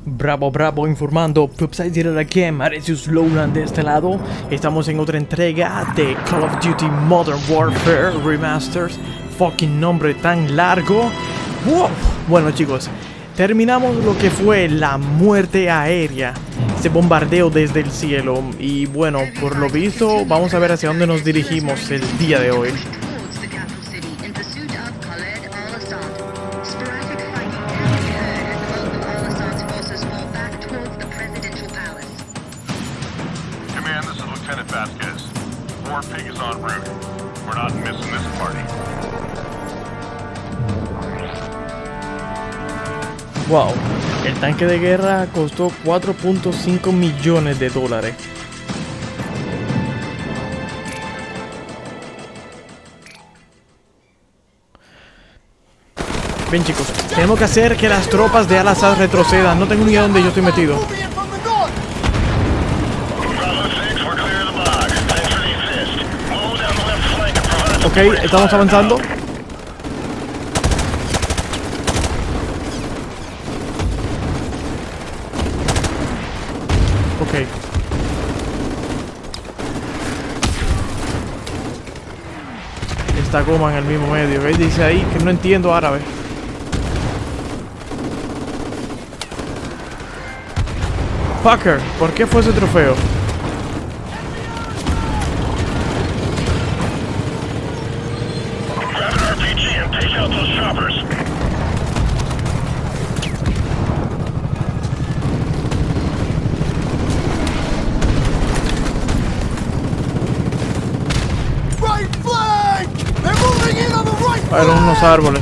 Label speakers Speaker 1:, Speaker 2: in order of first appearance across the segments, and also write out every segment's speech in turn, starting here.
Speaker 1: Bravo, bravo, informando. Pupside Zero again, Maresius Lowland de este lado. Estamos en otra entrega de Call of Duty Modern Warfare Remasters. Fucking nombre tan largo. ¡Wow! Bueno, chicos, terminamos lo que fue la muerte aérea. Ese bombardeo desde el cielo. Y bueno, por lo visto, vamos a ver hacia dónde nos dirigimos el día de hoy. Wow, el tanque de guerra costó 4.5 millones de dólares. Bien, chicos, tenemos que hacer que las tropas de Al-Assad retrocedan. No tengo ni idea dónde yo estoy metido. Ok, estamos avanzando. Ok. Esta goma en el mismo medio. ¿Veis? Dice ahí que no entiendo árabe. Fucker, ¿por qué fue ese trofeo? Eran unos árboles.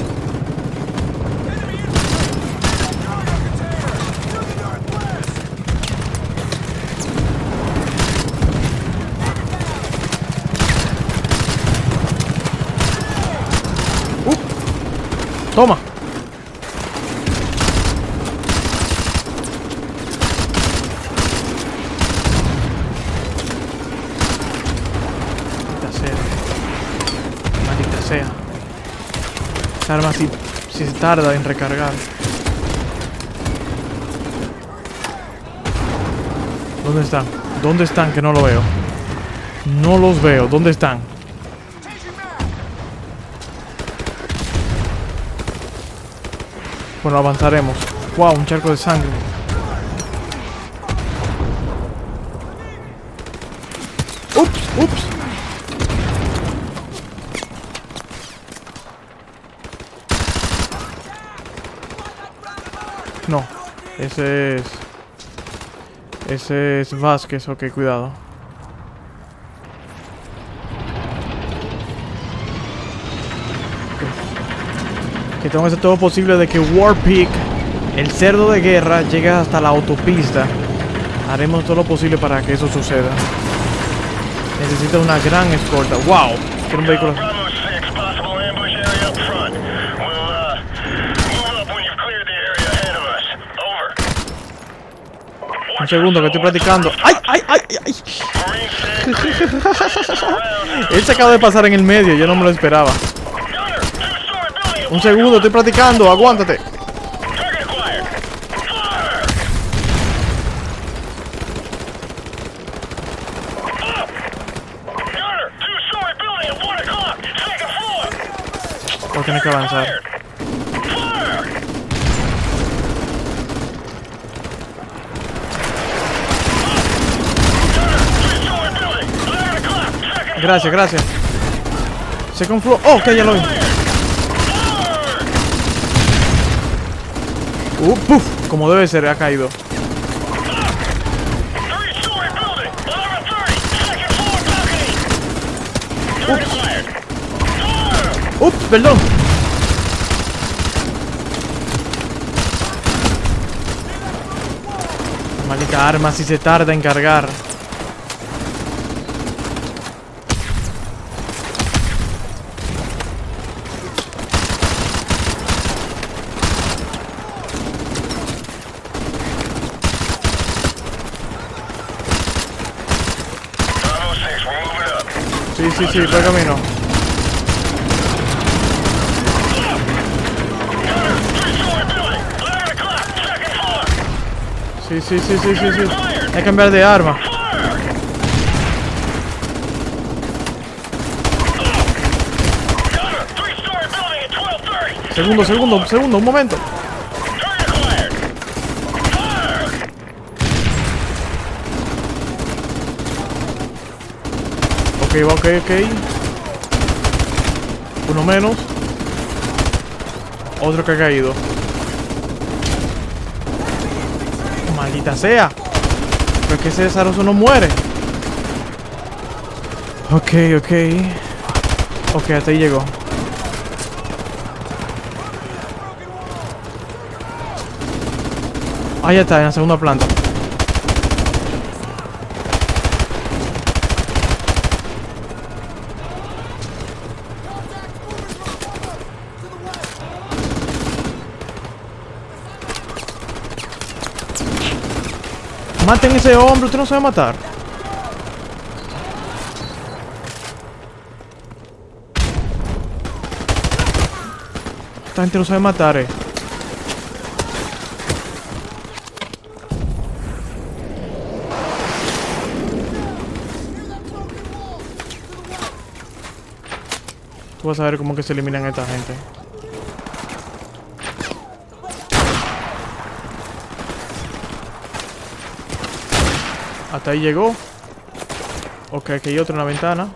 Speaker 1: Toma. Maldita sea. Maldita sea. Esa arma si se tarda en recargar. ¿Dónde están? ¿Dónde están? Que no lo veo. No los veo. ¿Dónde están? Bueno, avanzaremos. Wow, un charco de sangre. Ups, ups. No, ese es Vázquez. Ok, cuidado. Que tengo que hacer todo lo posible de que Warpig, el cerdo de guerra, llegue hasta la autopista. Haremos todo lo posible para que eso suceda. Necesita una gran escolta. ¡Wow! Quiero un vehículo. Un segundo, que estoy practicando. ¡Ay, ay, ay, ay! Él se acaba de pasar en el medio, yo no me lo esperaba. Un segundo, estoy practicando, aguántate. Voy a tener que avanzar. Gracias, gracias. Se confluó. Oh, que ya lo vi. Puf, como debe ser, ha caído. Ups, perdón. Maldita arma, si se tarda en cargar. Sí, sí, por camino. Sí, sí, sí, sí, sí, sí. Hay que cambiar de arma. Segundo, un momento. Ok. Uno menos. Otro que ha caído. Maldita sea. Pero es que ese azaroso no muere. Ok. Ok, hasta ahí llegó. Ahí está, en la segunda planta. Maten ese hombre, usted no sabe matar. Esta gente no sabe matar, Tú vas a ver cómo que se eliminan a esta gente. Hasta ahí llegó. Ok, aquí hay otro en la ventana.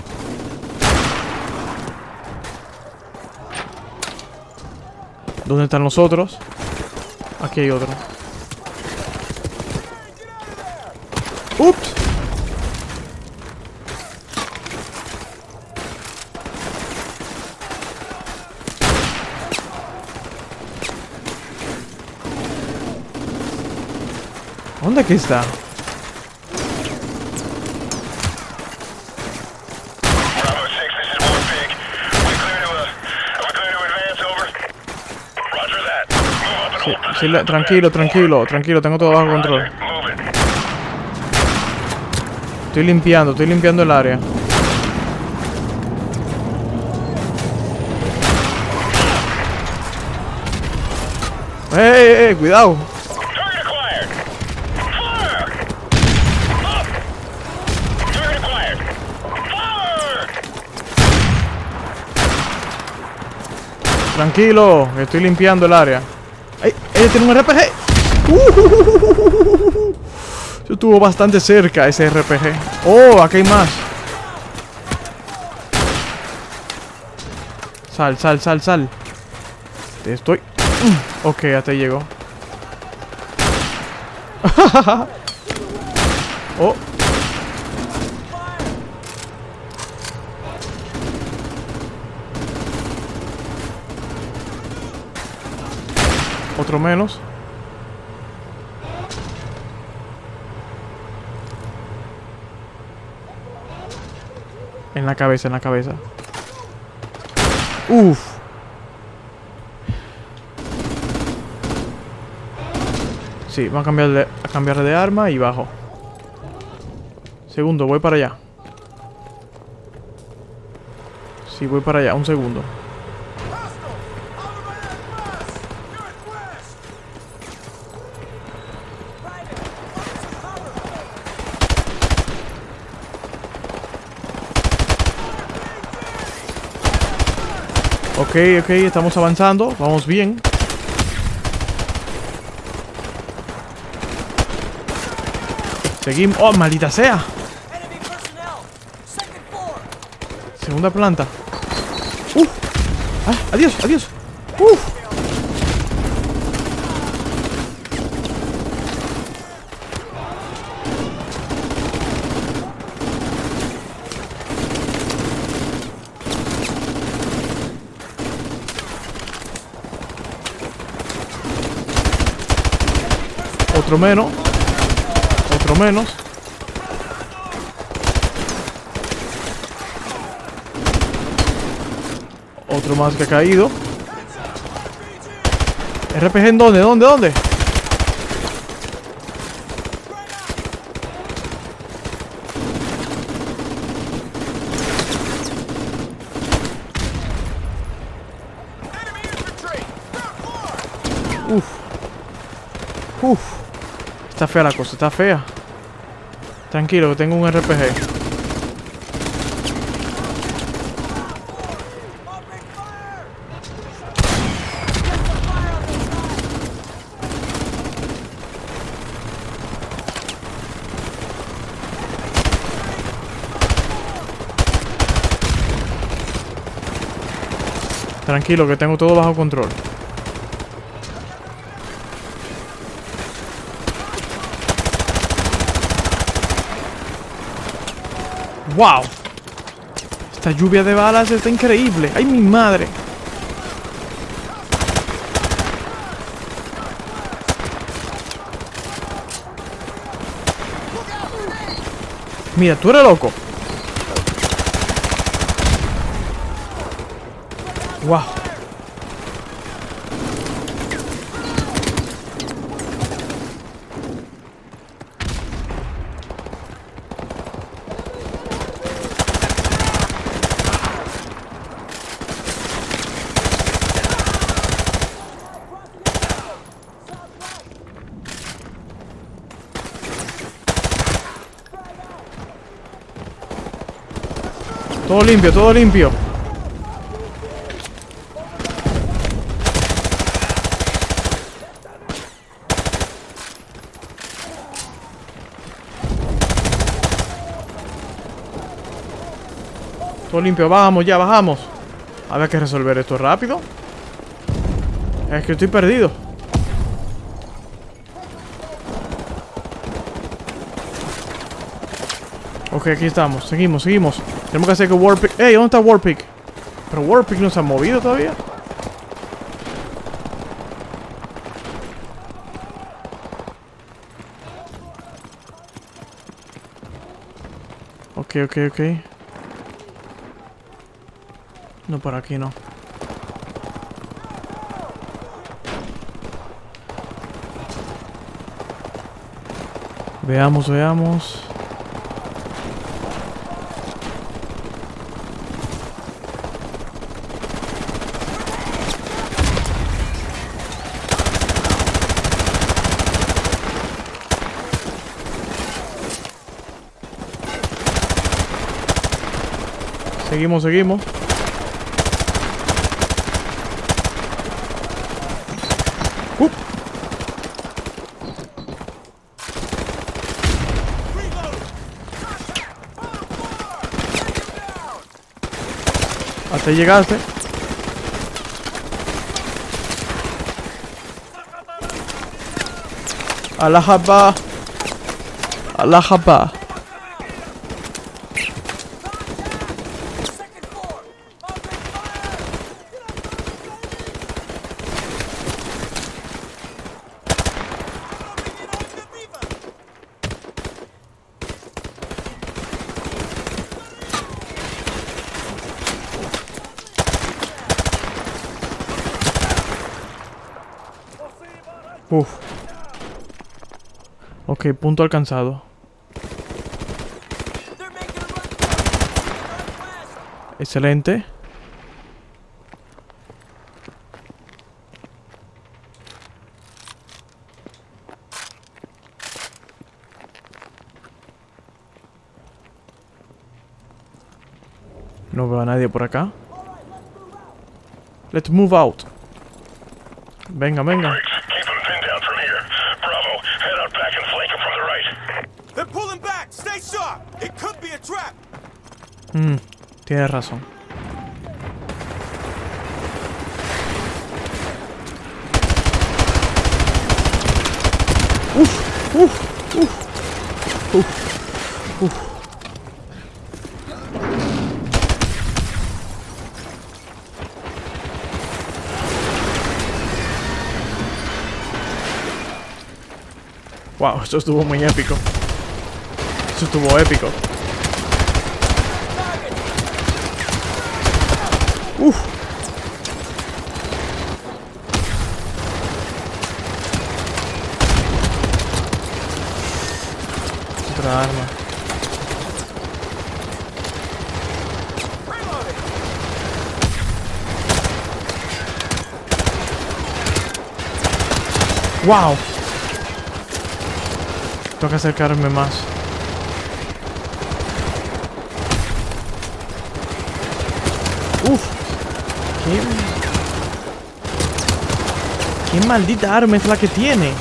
Speaker 1: ¿Dónde están los otros? Aquí hay otro. ¡Ups! ¿Dónde que está? Sí, tranquilo, tengo todo bajo control. Estoy limpiando el área. Cuidado. Tranquilo, estoy limpiando el área. ¡Ay! ¡Tiene un RPG! Yo estuvo bastante cerca ese RPG. ¡Oh! Aquí hay más. Sal. Te estoy... Ok, hasta ahí llegó. Oh. Otro menos. En la cabeza. Uf. Sí, vamos a cambiar de arma y bajo. Segundo, voy para allá. Sí, voy para allá, un segundo. Ok, estamos avanzando, vamos bien. Seguimos. ¡Oh, maldita sea! Segunda planta. Adiós. Otro menos. Otro más que ha caído. RPG en ¿dónde? Uf. Está fea la cosa, está fea. Tranquilo, que tengo un RPG. Tranquilo, que tengo todo bajo control. ¡Wow! Esta lluvia de balas está increíble. ¡Ay, mi madre! Mira, tú eres loco. ¡Wow! Todo limpio, todo limpio. Todo limpio, bajamos ya, bajamos. Habrá que resolver esto rápido. Es que estoy perdido. Ok, aquí estamos, seguimos, seguimos. Tenemos que hacer que Warpig... ¡Ey! ¿Dónde está Warpig? Pero Warpig no se ha movido todavía. Ok, ok, ok. No, por aquí no. Veamos, veamos. Seguimos, seguimos. Hasta ahí llegaste. Allah Akbar. Allah Akbar. Uf. Ok, punto alcanzado. Excelente. No veo a nadie por acá. Let's move out. Venga, venga. Tienes razón. Wow, esto estuvo muy épico. Esto estuvo épico. Uf. Otra arma. Wow. Tengo que acercarme más. Uf. ¿Qué maldita arma es la que tiene?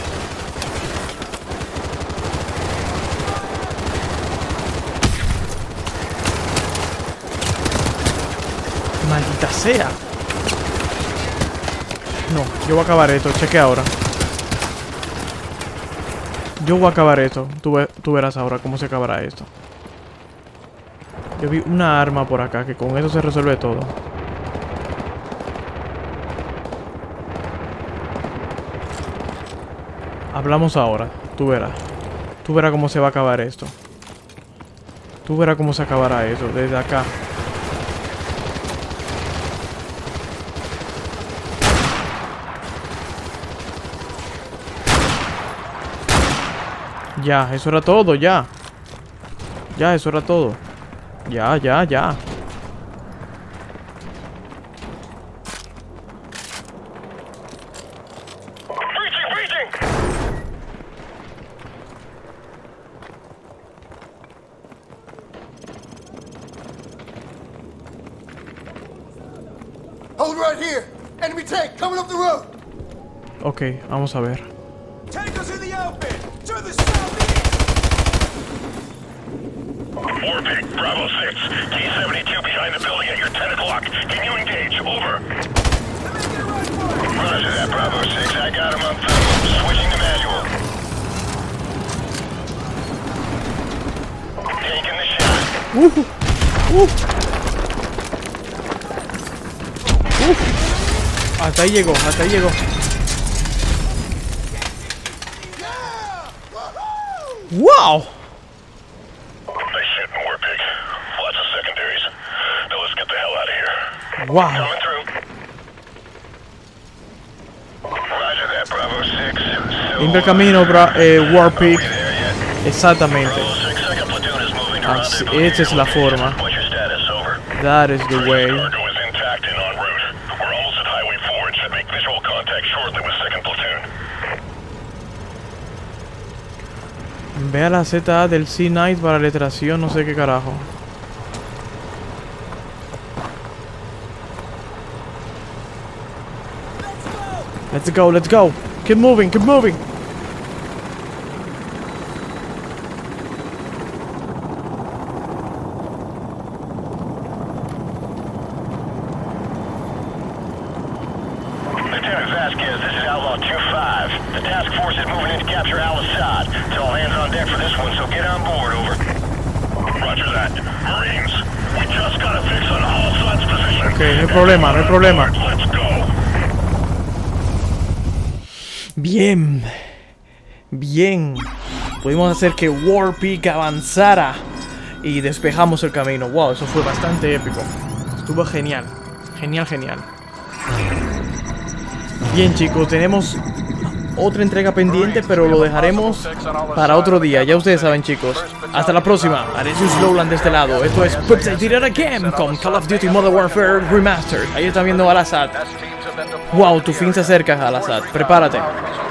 Speaker 1: Maldita sea. No, yo voy a acabar esto. Cheque ahora. Yo voy a acabar esto. Tú verás ahora cómo se acabará esto. Yo vi una arma por acá que con eso se resuelve todo. Hablamos ahora. Tú verás. Tú verás cómo se va a acabar esto. Tú verás cómo se acabará eso desde acá. Ya, eso era todo, ya. Ya, eso era todo. Ya.
Speaker 2: Hold right here. Enemy tank coming up the road.
Speaker 1: Ok, vamos a ver.
Speaker 2: Tankers in the open. To the southeast.
Speaker 3: Warpig, Bravo 6, T-72 behind the building at your 10 o'clock. Can you engage? Over. Roger that, Bravo 6. I got him on thermal. Switching to manual. Taking the shot.
Speaker 1: Hasta ahí llegó, hasta ahí llegó. ¡Wow!
Speaker 3: They shit in Warpig. Lots of secondaries. Now let's get the hell out of here.
Speaker 1: ¡Wow!
Speaker 3: Coming through. Roger that, Bravo 6. So,
Speaker 1: Limpia el camino, Warpig.
Speaker 3: we there yet?
Speaker 1: Exactamente.
Speaker 3: Bravo 6, second platoon is moving around
Speaker 1: Así,
Speaker 3: the
Speaker 1: esa es la forma.
Speaker 3: What's your status? Over.
Speaker 1: That is the way.
Speaker 3: Cargo is intact and en route. We're almost at Highway 4 and should make visual contact shortly with second platoon.
Speaker 1: Ve a la ZA del C-Night para letración, no sé qué carajo. Let's go, let's go. Keep moving, keep moving.
Speaker 3: Lieutenant Vasquez, this is Outlaw 2-5. The task force is moving in to capture Al-Assad. It's all hands on deck for this one, so get on board, over. Roger that. Marines, we just got a fix on Al-Assad's position.
Speaker 1: Ok, no hay problema, no hay problema.
Speaker 3: Let's go.
Speaker 1: Bien. Bien. Pudimos hacer que Warpig avanzara y despejamos el camino. Wow, eso fue bastante épico. Estuvo genial. Genial, genial. Bien, chicos, tenemos otra entrega pendiente, pero lo dejaremos para otro día. Ya ustedes saben, chicos. Hasta la próxima. Aresius Lowland de este lado. Esto es Pupside Theater Again con Call of Duty Modern Warfare Remastered. Ahí están viendo a Al-Assad. Wow, tu fin se acerca, Al-Assad. Prepárate.